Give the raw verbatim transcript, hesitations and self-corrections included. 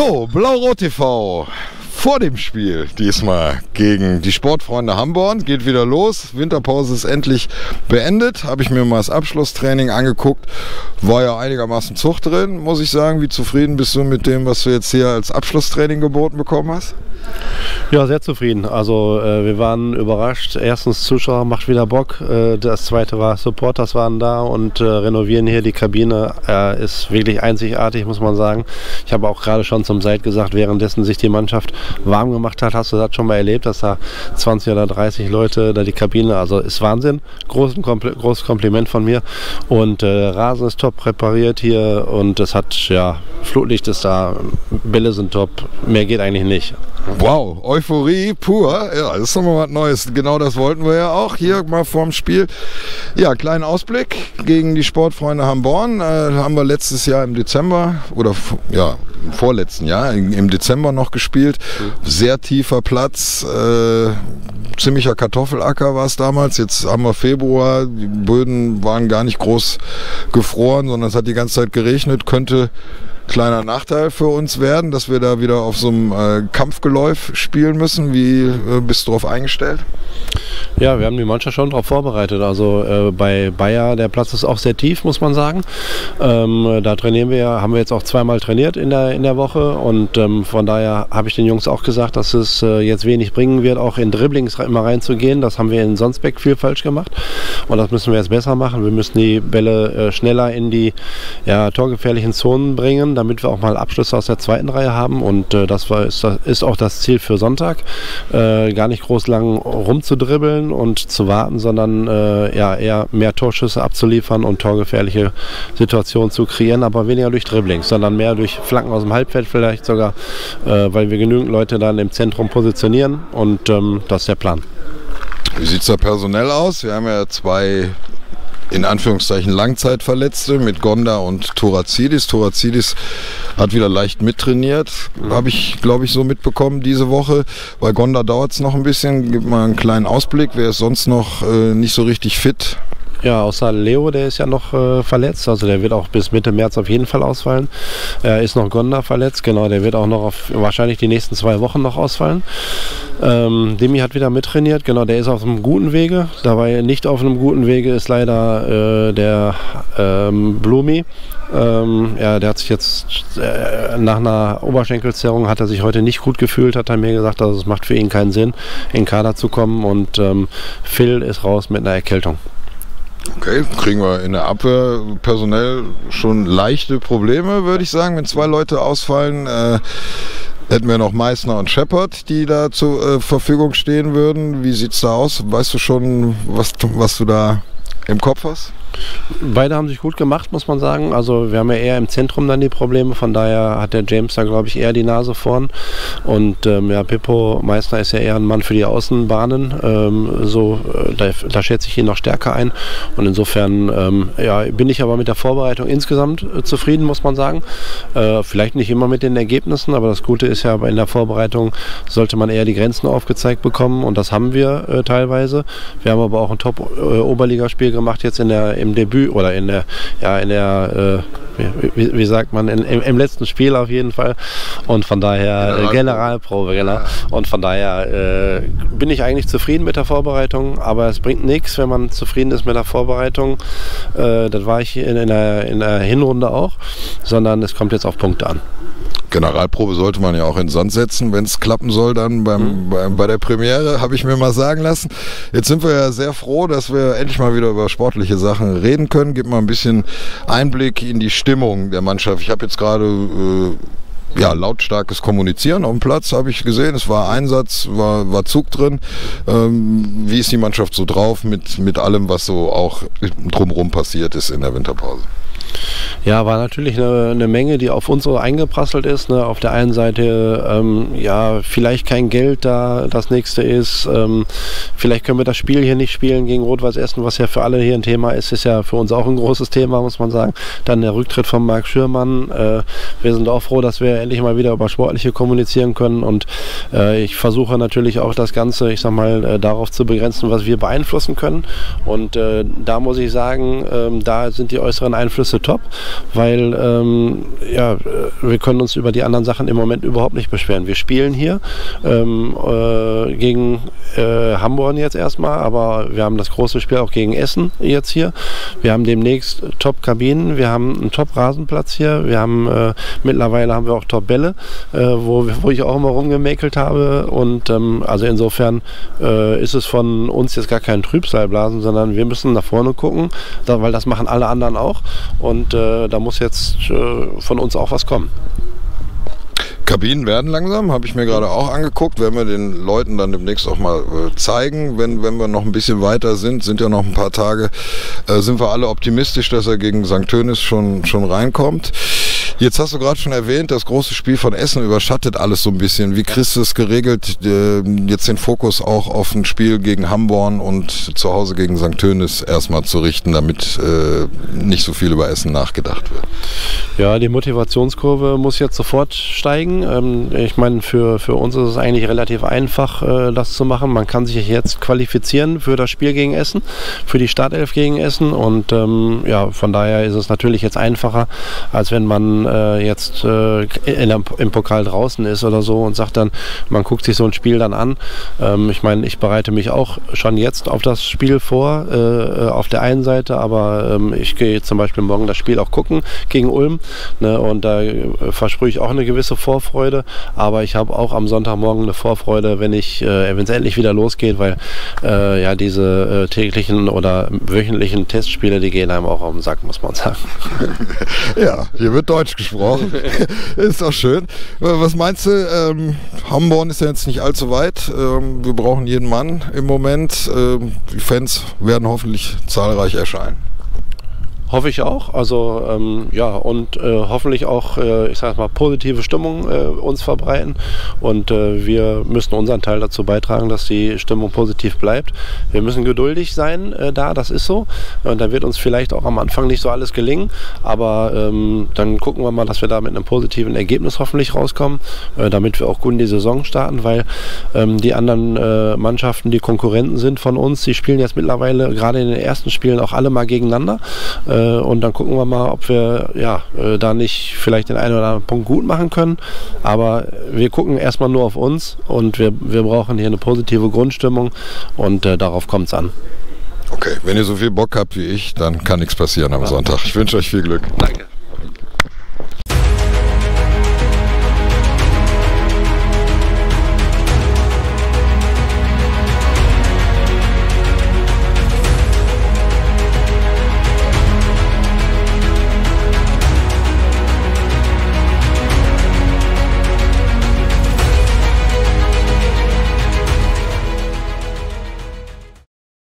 So, Blau-Rot T V vor dem Spiel diesmal gegen die Sportfreunde Hamborn. Geht wieder los. Winterpause ist endlich beendet. Habe ich mir mal das Abschlusstraining angeguckt. War ja einigermaßen Zug drin, muss ich sagen. Wie zufrieden bist du mit dem, was du jetzt hier als Abschlusstraining geboten bekommen hast? Ja, sehr zufrieden. Also äh, wir waren überrascht. Erstens, Zuschauer macht wieder Bock. Äh, das zweite war, Supporters waren da und äh, renovieren hier die Kabine. Äh, ist wirklich einzigartig, muss man sagen. Ich habe auch gerade schon zum Seid gesagt, währenddessen sich die Mannschaft warm gemacht hat, hast du das schon mal erlebt, dass da zwanzig oder dreißig Leute da die Kabine, also ist Wahnsinn. Großen Kompl großes Kompliment von mir. Und äh, Rasen ist top präpariert hier und es hat, ja, Flutlicht ist da, Bälle sind top, mehr geht eigentlich nicht. Wow, Euphorie pur. Ja, das ist nochmal was Neues. Genau das wollten wir ja auch hier mal vorm Spiel. Ja, kleinen Ausblick gegen die Sportfreunde Hamborn. Äh, haben wir letztes Jahr im Dezember oder ja, im vorletzten Jahr im Dezember noch gespielt. Sehr tiefer Platz, äh, ziemlicher Kartoffelacker war es damals. Jetzt haben wir Februar, die Böden waren gar nicht groß gefroren, sondern es hat die ganze Zeit geregnet. Könnte kleiner Nachteil für uns werden, dass wir da wieder auf so einem äh, Kampfgeläuf spielen müssen. Wie äh, bist du darauf eingestellt? Ja, wir haben die Mannschaft schon darauf vorbereitet. Also äh, bei Bayer, der Platz ist auch sehr tief, muss man sagen. Ähm, da trainieren wir, haben wir jetzt auch zweimal trainiert in der, in der Woche und ähm, von daher habe ich den Jungs auch gesagt, dass es äh, jetzt wenig bringen wird, auch in Dribblings immer reinzugehen. Das haben wir in Sonsbeck viel falsch gemacht und das müssen wir jetzt besser machen. Wir müssen die Bälle äh, schneller in die ja, torgefährlichen Zonen bringen, damit wir auch mal Abschlüsse aus der zweiten Reihe haben und äh, das war, ist, ist auch das Ziel für Sonntag. Äh, gar nicht groß lang rumzudribbeln und zu warten, sondern äh, ja, eher mehr Torschüsse abzuliefern und torgefährliche Situationen zu kreieren, aber weniger durch Dribblings, sondern mehr durch Flanken aus dem Halbfeld vielleicht sogar, äh, weil wir genügend Leute dann im Zentrum positionieren und ähm, das ist der Plan. Wie sieht es da personell aus? Wir haben ja zwei in Anführungszeichen Langzeitverletzte mit Gonda und Torazidis. Torazidis hat wieder leicht mittrainiert, habe ich, glaube ich, so mitbekommen diese Woche. Bei Gonda dauert es noch ein bisschen. Gib mal einen kleinen Ausblick. Wer ist sonst noch äh, nicht so richtig fit? Ja, außer Leo, der ist ja noch äh, verletzt, also der wird auch bis Mitte März auf jeden Fall ausfallen. Er ist noch Gonda verletzt, genau, der wird auch noch auf wahrscheinlich die nächsten zwei Wochen noch ausfallen. Ähm, Demi hat wieder mittrainiert, genau, der ist auf einem guten Wege. Dabei nicht auf einem guten Wege ist leider äh, der ähm, Blumi. Ähm, ja, der hat sich jetzt äh, nach einer Oberschenkelzerrung hat er sich heute nicht gut gefühlt, hat er mir gesagt, also es macht für ihn keinen Sinn, in den Kader zu kommen und ähm, Phil ist raus mit einer Erkältung. Okay, kriegen wir in der Abwehr personell schon leichte Probleme, würde ich sagen, wenn zwei Leute ausfallen. Äh, hätten wir noch Meißner und Shepard, die da zur äh, Verfügung stehen würden. Wie sieht es da aus? Weißt du schon, was, was du da im Kopf hast? Beide haben sich gut gemacht, muss man sagen. Also wir haben ja eher im Zentrum dann die Probleme, von daher hat der James da, glaube ich, eher die Nase vorn. Und ähm, ja, Pippo Meißner ist ja eher ein Mann für die Außenbahnen. Ähm, so, äh, da, da schätze ich ihn noch stärker ein. Und insofern ähm, ja, bin ich aber mit der Vorbereitung insgesamt äh, zufrieden, muss man sagen. Äh, vielleicht nicht immer mit den Ergebnissen, aber das Gute ist ja, in der Vorbereitung sollte man eher die Grenzen aufgezeigt bekommen und das haben wir äh, teilweise. Wir haben aber auch ein Top-Oberligaspiel gemacht jetzt in der im Debüt oder in der, ja, in der, äh, wie, wie sagt man, in, im, im letzten Spiel auf jeden Fall. Und von daher Generalprobe, äh, Generalprobe genau. Und von daher äh, bin ich eigentlich zufrieden mit der Vorbereitung, aber es bringt nichts, wenn man zufrieden ist mit der Vorbereitung. Äh, das war ich in, in, der, in der Hinrunde auch, sondern es kommt jetzt auf Punkte an. Generalprobe sollte man ja auch in den Sand setzen, wenn es klappen soll, dann beim, mhm. bei, bei der Premiere, habe ich mir mal sagen lassen. Jetzt sind wir ja sehr froh, dass wir endlich mal wieder über sportliche Sachen reden können. Gib mal ein bisschen Einblick in die Stimmung der Mannschaft. Ich habe jetzt gerade äh, ja, lautstarkes Kommunizieren auf dem Platz, habe ich gesehen. Es war Einsatz, war, war Zug drin. Ähm, wie ist die Mannschaft so drauf mit, mit allem, was so auch drumherum passiert ist in der Winterpause? Ja, war natürlich eine, eine Menge, die auf uns so eingeprasselt ist. Ne? Auf der einen Seite, ähm, ja, vielleicht kein Geld da, das nächste ist. Ähm, vielleicht können wir das Spiel hier nicht spielen gegen Rot-Weiß Essen, was ja für alle hier ein Thema ist. Ist ja für uns auch ein großes Thema, muss man sagen. Dann der Rücktritt von Marc Schürmann. Äh, wir sind auch froh, dass wir endlich mal wieder über Sportliche kommunizieren können. Und äh, ich versuche natürlich auch das Ganze, ich sag mal, äh, darauf zu begrenzen, was wir beeinflussen können. Und äh, da muss ich sagen, äh, da sind die äußeren Einflüsse top, weil ähm, ja, wir können uns über die anderen Sachen im Moment überhaupt nicht beschweren. Wir spielen hier ähm, äh, gegen äh, Hamburg jetzt erstmal, aber wir haben das große Spiel auch gegen Essen jetzt hier. Wir haben demnächst Top-Kabinen, wir haben einen Top-Rasenplatz hier, wir haben äh, mittlerweile haben wir auch Top-Bälle, äh, wo, wo ich auch immer rumgemäkelt habe, und ähm, also insofern äh, ist es von uns jetzt gar kein Trübsalblasen, sondern wir müssen nach vorne gucken, da, weil das machen alle anderen auch, und äh, da muss jetzt äh, von uns auch was kommen. Kabinen werden langsam, habe ich mir gerade auch angeguckt, werden wir den Leuten dann demnächst auch mal äh, zeigen, wenn, wenn wir noch ein bisschen weiter sind, sind ja noch ein paar Tage, äh, sind wir alle optimistisch, dass er gegen Sankt Tönis schon, schon reinkommt. Jetzt hast du gerade schon erwähnt, das große Spiel von Essen überschattet alles so ein bisschen. Wie kriegst du es geregelt, äh, jetzt den Fokus auch auf ein Spiel gegen Hamborn und zu Hause gegen Sankt Tönis erstmal zu richten, damit äh, nicht so viel über Essen nachgedacht wird? Ja, die Motivationskurve muss jetzt sofort steigen. Ähm, ich meine, für, für uns ist es eigentlich relativ einfach, äh, das zu machen. Man kann sich jetzt qualifizieren für das Spiel gegen Essen, für die Startelf gegen Essen, und ähm, ja, von daher ist es natürlich jetzt einfacher, als wenn man äh, jetzt äh, in der, im Pokal draußen ist oder so und sagt dann, man guckt sich so ein Spiel dann an. Ähm, ich meine, ich bereite mich auch schon jetzt auf das Spiel vor, äh, auf der einen Seite, aber ähm, ich gehe zum Beispiel morgen das Spiel auch gucken gegen Ulm, ne, und da äh, versprühe ich auch eine gewisse Vorfreude, aber ich habe auch am Sonntagmorgen eine Vorfreude, wenn ich, äh, wenn es endlich wieder losgeht, weil äh, ja diese äh, täglichen oder wöchentlichen Testspiele, die gehen einem auch auf den Sack, muss man sagen. Ja, hier wird Deutsch gesprochen. Ist doch schön. Was meinst du? Ähm, Hamborn ist ja jetzt nicht allzu weit. Ähm, wir brauchen jeden Mann im Moment. Ähm, die Fans werden hoffentlich zahlreich erscheinen. Hoffe ich auch. Also ähm, ja, und äh, hoffentlich auch, äh, ich sag mal, positive Stimmung äh, uns verbreiten. Und äh, wir müssen unseren Teil dazu beitragen, dass die Stimmung positiv bleibt. Wir müssen geduldig sein äh, da, das ist so. Und dann wird uns vielleicht auch am Anfang nicht so alles gelingen. Aber ähm, dann gucken wir mal, dass wir da mit einem positiven Ergebnis hoffentlich rauskommen, äh, damit wir auch gut in die Saison starten, weil ähm, die anderen äh, Mannschaften, die Konkurrenten sind von uns, die spielen jetzt mittlerweile gerade in den ersten Spielen auch alle mal gegeneinander. Äh, Und dann gucken wir mal, ob wir ja, da nicht vielleicht den einen oder anderen Punkt gut machen können. Aber wir gucken erstmal nur auf uns, und wir, wir brauchen hier eine positive Grundstimmung, und äh, darauf kommt es an. Okay, wenn ihr so viel Bock habt wie ich, dann kann nichts passieren am Sonntag. Ich wünsche euch viel Glück. Danke.